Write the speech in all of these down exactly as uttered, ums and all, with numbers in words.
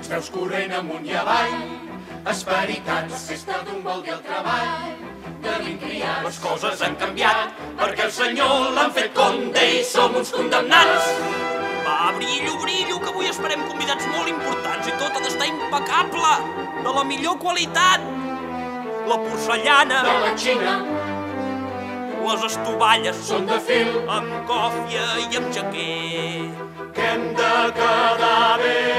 uns peus corrent amunt i avall, esperitats, festa d'un vol dir el treball, de vint criats. Les coses han canviat, perquè el senyor l'han fet conde i som uns condemnats. Va, brillo, brillo, que avui esperem convidats molt importants i tot ha d'estar impecable, de la millor qualitat. La porcellana De la Xina les estovalles són de fil, amb còfia i amb jaquer. que hem de quedar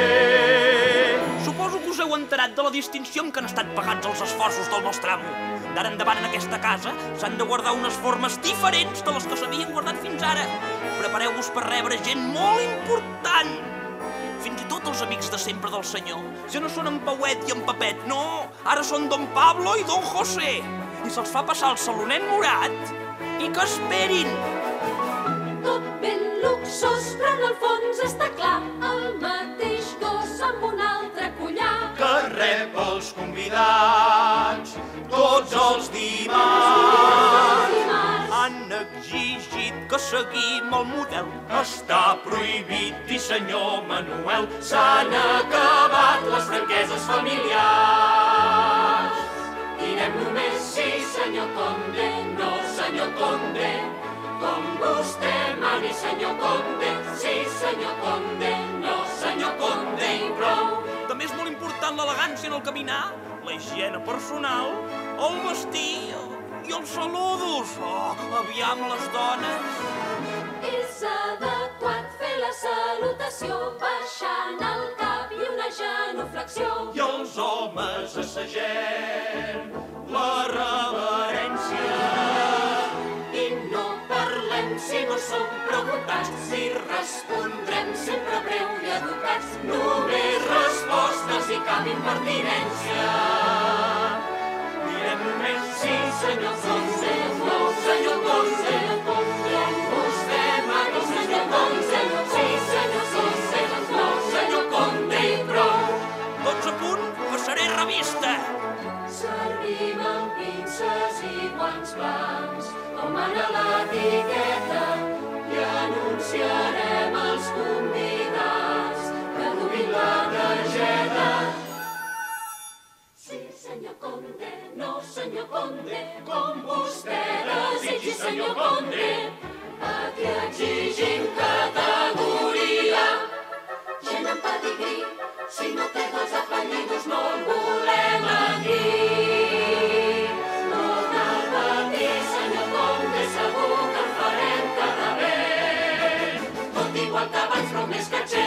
bé. Suposo que us heu enterat de la distinció amb què han estat pagats els esforços del nostre amo. D'ara endavant en aquesta casa s'han de guardar unes formes diferents de les que s'havien guardat fins ara. Prepareu-vos per rebre gent molt important. Fins i tot els amics de sempre del senyor. Ja no són en Pauet i en Pepet, no. Ara són Don Pablo i Don José. I se'ls fa passar el salonet morat i que esperin. Tot ben luxós, però en el fons està clar, el mateix gos amb un altre collar. Que rep els convidats tots els dimarts. Dimarts. Han exigit que seguim el model. Està prohibit dir senyor Manuel, s'han acabat les franqueses familiars. Direm només sí, senyor Conde, no, senyor Conde, com vostè mani, senyor Conde, sí, senyor Conde, no, senyor Conde, i prou. També és molt important l'elegància en el caminar, la higiene personal, el vestir i els saludos. Oh, aviam les dones. És adequat fer la salutació baixant el cap i una genuflexió. I els homes assagem la reverència i no parlem si no som preguntats, si respondrem sempre breu i educats, només respostes i cap impertinència. Direm només sí, senyor Conde, no, senyor Conde, com vostè mani, senyor Conde, sí, senyor Conde, no, senyor Conde, i prou. Tots a punt, passaré revista. Servim amb pinces i guants blancs, com mana l'etiqueta, i anunciarem als convidats que duguin la targeta. Sí, senyor Conde, no, senyor Conde, com vostè desitgi, senyor Conde. Aquí exigim categoria, gent amb pedigrí, si no té dos apellidos no el volem aquí. No cal patir, senyor Conde, segur que el farem quedar bé. Tot igual que abans, però més catxer.